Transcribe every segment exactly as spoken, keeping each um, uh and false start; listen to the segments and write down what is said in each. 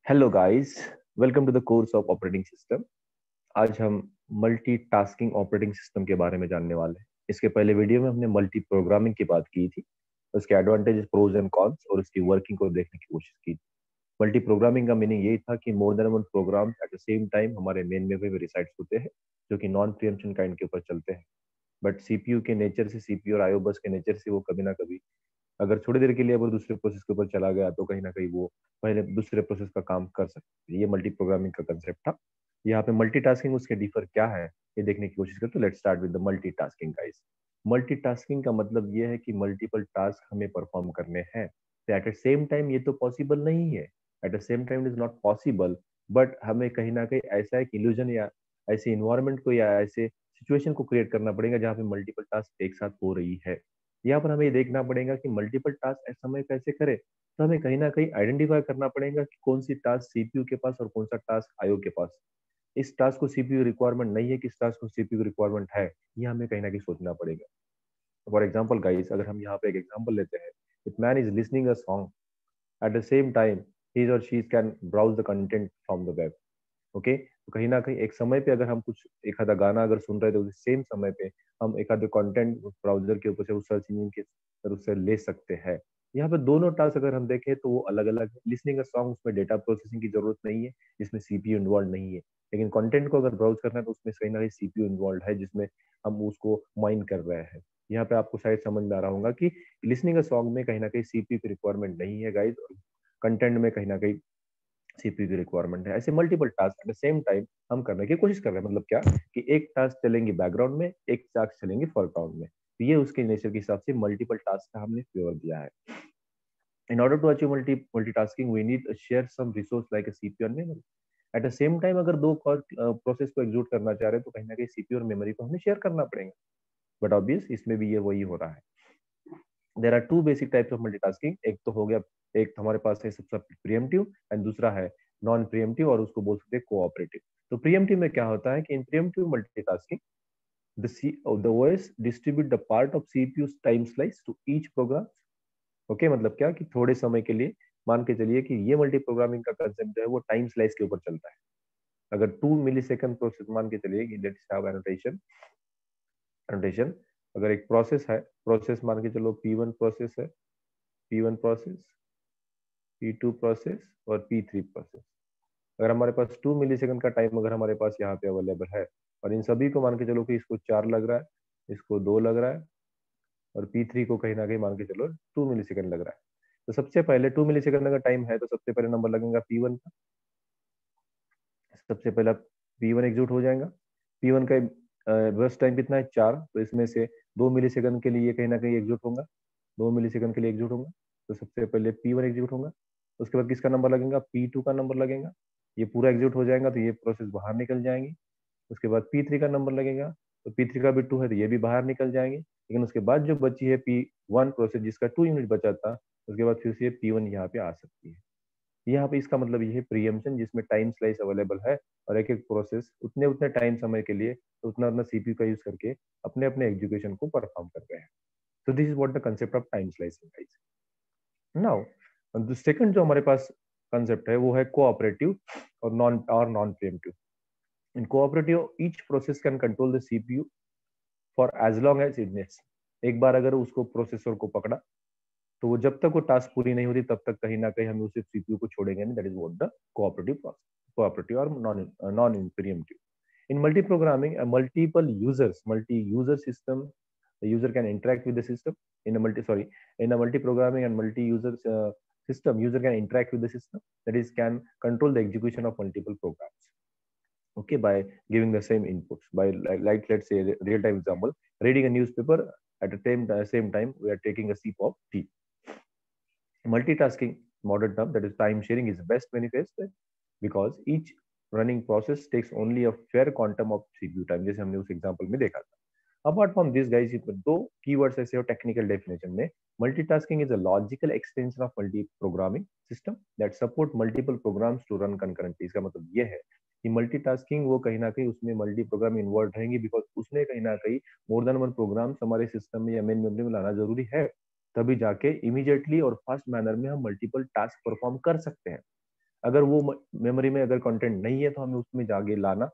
Hello guys, welcome to the course of operating system. आज हम multitasking operating system के बारे में जानने वाले हैं। इसके पहले वीडियो में हमने मल्टी प्रोग्रामिंग की बात की थी, उसके एडवांटेजेस, प्रोज एंड कॉन्स और उसकी वर्किंग को देखने की कोशिश की थी। मल्टी प्रोग्रामिंग का मीनिंग यही था कि more than one program at the same time हमारे मेन मेमोरी में रिसाइड्स होते हैं, जो कि नॉन प्रीएम्पशन काइंड के ऊपर चलते हैं। बट सीपीयू के नेचर से, सीपीयू और आईओ बस के नेचर से वो कभी ना कभी अगर थोड़ी देर के लिए अगर दूसरे प्रोसेस के ऊपर चला गया तो कहीं ना कहीं वो पहले दूसरे प्रोसेस का काम कर सकते हैं। ये मल्टी प्रोग्रामिंग का कंसेप्ट था। यहाँ पे मल्टीटास्किंग उसके डिफर क्या है ये देखने की कोशिश करते। तो let's start with the multitasking guys. Multitasking का मतलब ये है कि मल्टीपल टास्क हमें परफॉर्म करने हैं, तो एट द सेम टाइम ये तो पॉसिबल नहीं है। At the same time is not possible, but हमें कहीं ना कहीं ऐसा एक इल्यूजन या ऐसे इन्वायरमेंट को या ऐसे सिचुएशन को क्रिएट करना पड़ेगा जहाँ पे मल्टीपल टास्क एक साथ हो रही है। यहाँ पर हमें ये देखना पड़ेगा कि मल्टीपल टास्क ऐसा समय कैसे करें। तो हमें कहीं ना कहीं आइडेंटिफाई करना पड़ेगा कि कौन सी टास्क सीपीयू के पास और कौन सा टास्क आईओ के पास। इस टास्क को सीपीयू रिक्वायरमेंट नहीं है, किस टास्क को सीपीयू रिक्वायरमेंट है, ये हमें कहीं ना कहीं सोचना पड़ेगा। फॉर एग्जाम्पल गाइस, अगर हम यहाँ पे एक एग्जाम्पल लेते हैं, if man is listening a song at the same time ही और she can browse the content from the web. Okay, तो कहीं ना कहीं एक समय पे अगर हम कुछ एक आधा गाना अगर सुन रहे थे, उस सेम समय पे हम एक आधे कंटेंट ब्राउजर के ऊपर से, उस सर्च इंजन के तरफ से ले सकते हैं। यहाँ पे दोनों टास्क अगर हम देखें तो वो अलग अलग है। लिसनिंग अ सॉन्ग, उसमें डेटा प्रोसेसिंग की जरूरत नहीं है, जिसमें सीपीयू इन्वॉल्व नहीं है। लेकिन कंटेंट को अगर ब्राउज करना है तो उसमें कहीं ना कहीं सीपीयू इन्वॉल्व है, जिसमें हम उसको माइन कर रहे हैं। यहाँ पे आपको शायद समझ में आ रहा होगा कि लिसनिंग अ सॉन्ग में कहीं ना कहीं सीपीयू की रिक्वायरमेंट नहीं है गाइस, और कंटेंट में कहीं ना कहीं सीपीयू की रिक्वायरमेंट है। ऐसे multiple task at the same time हम करने की कोशिश कर रहे हैं। मतलब क्या कि एक टास्क चलेंगे बैकग्राउंड में, एक टास्क चलेंगे फोरग्राउंड में। तो ये उसके नेचर के हिसाब से मल्टीपल टास्क का हमने फेवर दिया है। In order to achieve multi multitasking we need share some resource like CPU और memory. At the same time अगर दो प्रोसेस को एग्जीक्यूट करना चाह रहे हैं तो कहीं ना कहीं सीपीयू और मेमोरी को हमें शेयर करना पड़ेगा। बट ऑब्वियस इसमें भी ये वही हो रहा है। There are two basic types of multitasking. एक तो हो गया, एक तो हमारे पास है सबसे प्रिएम्प्टिव एंड दूसरा है नॉन प्रिएम्प्टिव, और उसको बोल सकते हैं कोऑपरेटिव। तो प्रिएम्प्टिव में क्या होता है कि in preemptive multitasking the C, oh, the O S distribute the part of C P U's time slice to each program. Okay okay, मतलब क्या कि थोड़े समय के लिए मान के चलिए कि ये मल्टी प्रोग्रामिंग का कंसेप्ट जो है वो टाइम स्लाइस के ऊपर चलता है। अगर टू मिली सेकेंड प्रोसेस मान के चलिए कि लेट्स हैव एनोटेशन एनोटेशन अगर एक प्रोसेस है, प्रोसेस मान के चलो पी वन प्रोसेस है, P one process, P two process और पी थ्री प्रोसेस। अगर हमारे पास टू मिली सेकंड का टाइम अगर हमारे पास यहाँ पे अवेलेबल है, और इन सभी को मान के चलो कि इसको चार लग रहा है, इसको दो लग रहा है, और पी थ्री को कहीं ना कहीं मान के चलो टू मिली सेकंड लग रहा है, तो सबसे पहले टू मिली सेकंड का टाइम है तो सबसे पहले नंबर लगेगा पी वन का। सबसे पहला पी वन एग्जीक्यूट हो जाएगा। पी वन का बर्स्ट टाइम कितना है, चार, तो इसमें से दो मिली सेकंड के लिए ये कहीं ना कहीं एग्जीक्यूट होगा, दो मिली सेकंड के लिए एग्जीक्यूट होगा। तो सबसे पहले पी वन एग्जीक्यूट होगा, उसके बाद किसका नंबर लगेगा, पी टू का नंबर लगेगा। ये पूरा एग्जीक्यूट हो जाएगा तो ये प्रोसेस बाहर निकल जाएंगी। उसके बाद पी थ्री का नंबर लगेगा, तो पी थ्री का भी टू है तो ये भी बाहर निकल जाएंगे। लेकिन उसके बाद जो बची है पी वन प्रोसेस जिसका टू यूनिट बचा था, उसके बाद फिर से पी वन यहाँ पे आ सकती है। यहाँ पे इसका मतलब ये है प्रीएम्पशन, जिसमें टाइम स्लाइस अवेलेबल है और एक एक प्रोसेस उतने उतने टाइम समय के लिए उतना उतना सीपीयू का यूज करके अपने अपने एग्जीक्यूशन को परफॉर्म कर रहे हैं। तो this is what the concept of time slicing guys. Now the second जो हमारे पास कंसेप्ट है वो है कोऑपरेटिव और नॉन और non preemptive. In cooperative each process can control the CPU for as long as it needs. एक बार अगर उसको प्रोसेसर को पकड़ा तो वो जब तक वो टास्क पूरी नहीं होती तब तक कहीं ना कहीं हम उसे सीपीयू को छोड़ेंगे नहीं। That is what the cooperative process, cooperative और non non preemptive. In multi-programming, a multiple users, multi-user system, the user can interact with the system. In a multi, sorry, in a multi-programming and multi-user uh, system, user can interact with the system. That is, can control the execution of multiple programs. Okay, by giving the same inputs. By like, like let's say real-time example, reading a newspaper at the same uh, same time we are taking a sip of tea. Multitasking, modern term, that is time sharing, is best manifested because each running process takes only a fair quantum of C P U time, जैसे हमने उस example में देखा था। Apart from this guys, दो keywords ऐसे हो technical definition में। Multitasking is a logical extension of multi programming system that support multiple programs to run concurrently. इसका मतलब ये है कि मल्टीटास्किंग वो कहीं ना कहीं उसमें मल्टी प्रोग्राम इन्वॉल्व रहेंगी, बिकॉज उसमें कहीं ना कहीं मोर देन वन प्रोग्राम्स हमारे सिस्टम में या मेन मेमोरी में लाना जरूरी है, तभी जाके इमीडिएटली और फास्ट मैनर में हम मल्टीपल टास्क परफॉर्म कर सकते हैं। अगर वो मेमोरी में अगर कंटेंट नहीं है तो हमें उसमें जाके लाना,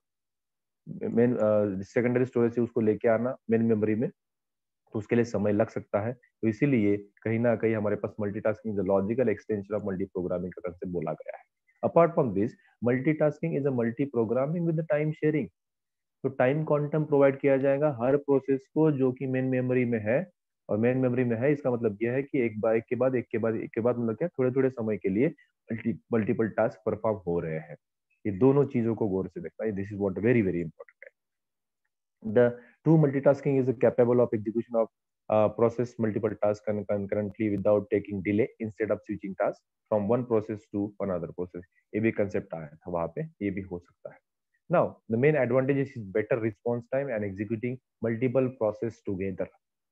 मेन सेकेंडरी स्टोरेज से उसको लेके आना मेन मेमोरी में, तो उसके लिए समय लग सकता है। तो इसीलिए कहीं ना कहीं हमारे पास multitasking is a logical extension of multi programming का कंसेप्ट बोला गया है। Apart from this, multitasking is a multi programming with time sharing. तो टाइम क्वांटम प्रोवाइड किया जाएगा हर प्रोसेस को जो कि मेन मेमोरी में है। और मेन मेमोरी में है इसका मतलब यह है कि एक बार एक के बाद एक के बाद एक के बाद मतलब क्या, थोड़े थोड़े समय के लिए मल्टी मल्टीपल टास्क परफॉर्म हो रहे हैं। ये दोनों चीजों को गौर से देखना है, this is what very very important है। The true multitasking is capable of execution of uh, process multiple tasks con- concurrently without taking delay instead of switching tasks from one process to another process। ये भी concept आया था वहां पे, ये भी हो सकता है। Now, the main advantages is better response time and executing multiple process together.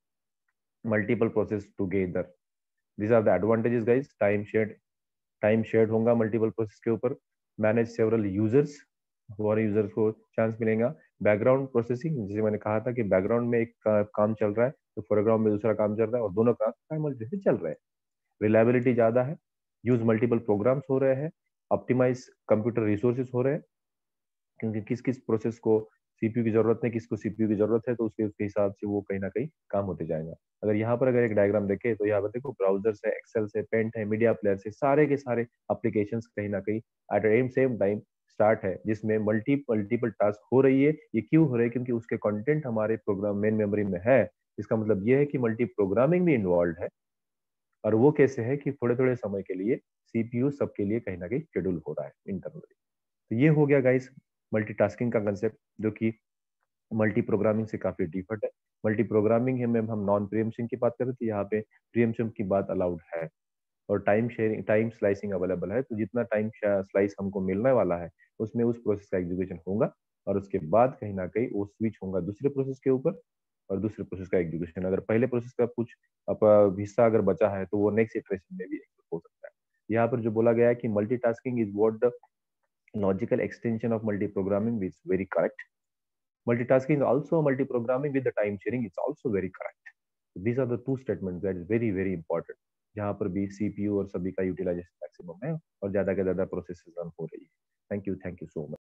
Multiple process together. These are the advantages, guys. Time shared, time shared होगा multiple process के ऊपर. Manage several users, और यूजर्स को chance मिलेगा। Background processing, जैसे मैंने कहा था कि बैकग्राउंड में एक का, काम चल रहा है तो फोरग्राउंड में दूसरा काम चल रहा है और दोनों काम साइमल्टेनियसली चल रहे हैं। रिलायबिलिटी ज्यादा है, यूज मल्टीपल प्रोग्राम्स हो रहे हैं, ऑप्टिमाइज कंप्यूटर रिसोर्सेज हो रहे हैं, क्योंकि किस किस प्रोसेस को सीपीयू की जरूरत है, किसको सीपीयू की जरूरत है, तो उसके उसके हिसाब से वो कहीं ना कहीं काम होते जाएगा। अगर यहाँ पर अगर एक डायग्राम देखें तो यहाँ पर देखो ब्राउजर से, एक्सेल से, पेंट है, मीडिया प्लेयर से, सारे के सारे एप्लीकेशन कहीं ना कहीं एट एम सेम टाइम स्टार्ट है, जिसमें मल्टी मल्टीपल टास्क हो रही है। ये क्यों हो रही है? क्योंकि उसके कंटेंट हमारे प्रोग्राम मेन मेमोरी में है। इसका मतलब ये है कि मल्टी प्रोग्रामिंग भी इन्वॉल्व है। और वो कैसे है कि थोड़े थोड़े समय के लिए सीपीयू सबके लिए कहीं ना कहीं शेड्यूल हो रहा है इंटरनली। तो ये हो गया गाइस मल्टीटास्किंग का कंसेप्ट, जो कि मल्टी प्रोग्रामिंग से काफी डिफरेंट है। मल्टी प्रोग्रामिंग है में हम नॉन प्रीएम्पशन की बात कर रहे थे, यहाँ पे प्रीएम्पशन की बात अलाउड है। और time sharing, time slicing available है, तो जितना टाइम स्लाइस हमको मिलने वाला है उसमें उस प्रोसेस का एग्जीक्यूशन होगा, और उसके बाद कहीं ना कहीं वो स्विच होगा दूसरे प्रोसेस के ऊपर, और दूसरे प्रोसेस का एग्जीक्यूशन, अगर पहले प्रोसेस का कुछ हिस्सा अगर बचा है तो वो नेक्स्ट इटरेशन में भी हो सकता है। यहाँ पर जो बोला गया है कि multitasking is what the logical extension of multi-programming, which is very correct. Multitasking is also multi-programming with the time sharing. It's also very correct. So these are the two statements that is very very important. जहाँ पर भी CPU और सभी का utilisation maximum है और ज्यादा से ज्यादा प्रोसेस रन हो रही है। Thank you, thank you so much.